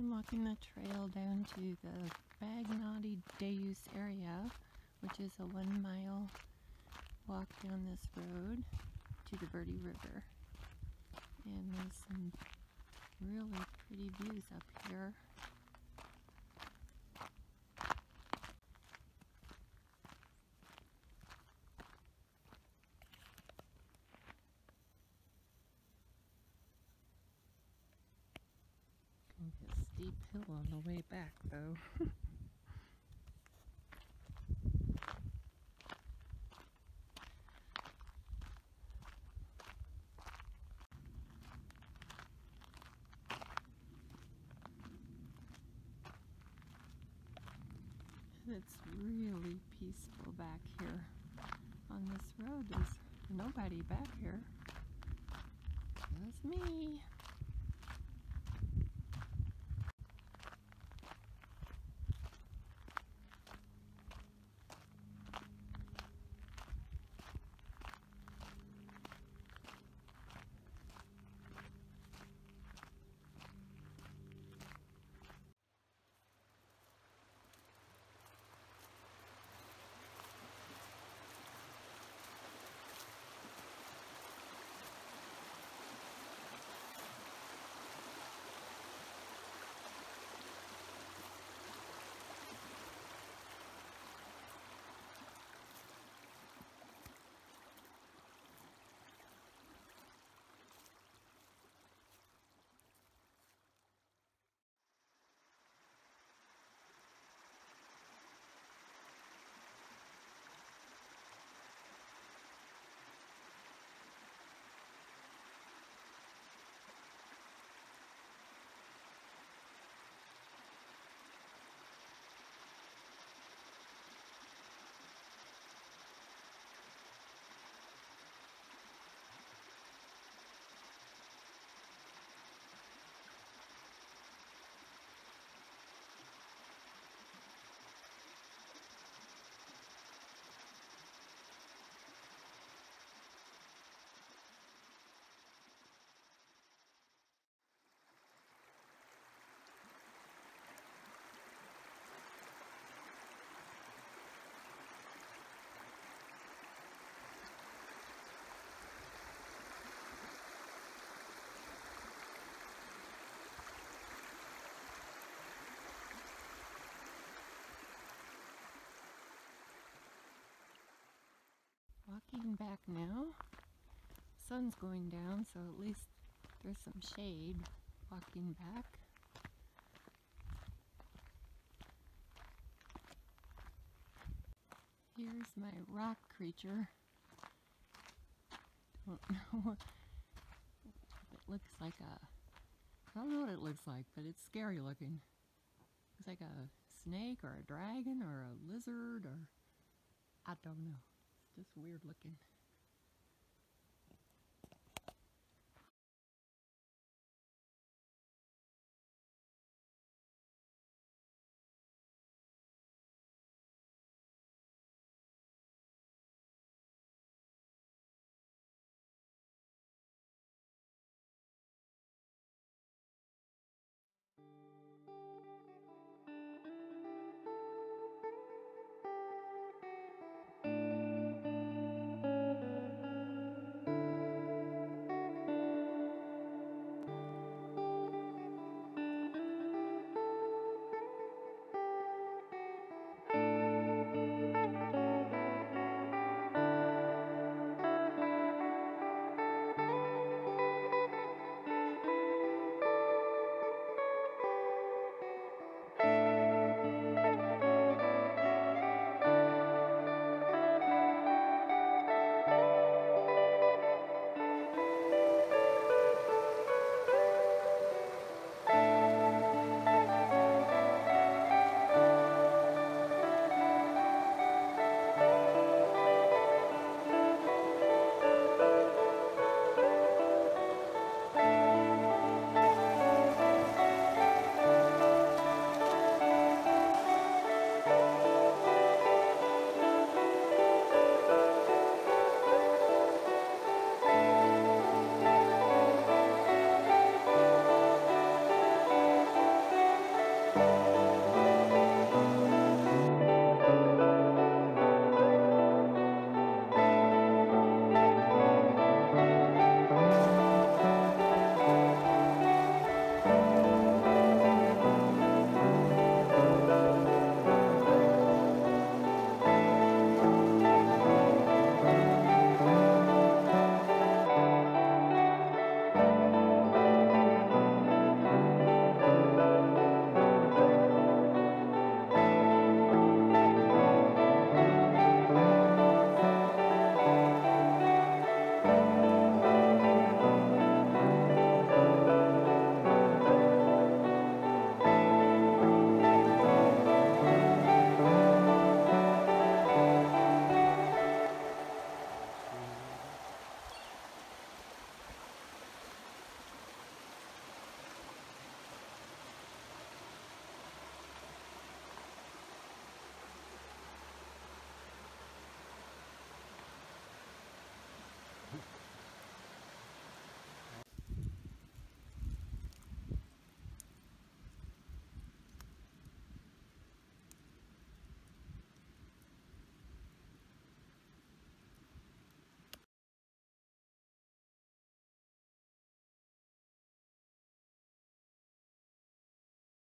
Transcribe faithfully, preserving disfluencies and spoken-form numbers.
I'm walking the trail down to the Bagnati Deus area, which is a one mile walk down this road to the Verde River. And there's some really pretty views up here. A steep hill on the way back though. It's really peaceful back here on this road. There's nobody back here. Just me. Walking back now. Sun's going down, so at least there's some shade walking back. Here's my rock creature. Don't know what it looks like. A I don't know what it looks like, but it's scary looking. Looks like a snake or a dragon or a lizard, or I don't know. Just weird looking.